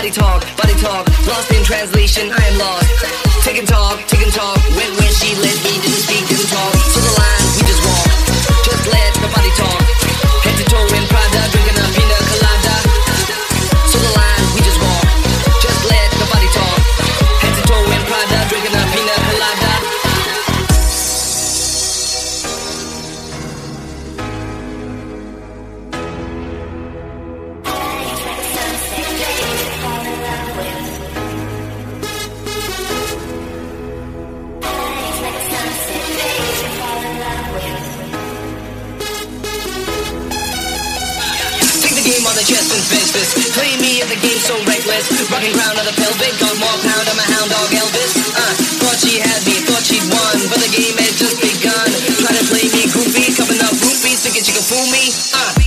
body talk, lost in translation, I am lost. Tick and talk, when she let me, didn't speak, didn't talk. So the line, we just walk, just let the body talk. Head to toe in Prada, drinking a pina colada. So the line, we just walk, just let the body talk. Head to toe in Prada, drinking a pina colada. Game on the chest and fist fist. Play me at the game so reckless. Rocking crown on the pelvic. Got more pound on my hound dog Elvis. Thought she had me, thought she'd won, but the game had just begun. Trying to play me goofy, cupping up groupies, thinking she could fool me.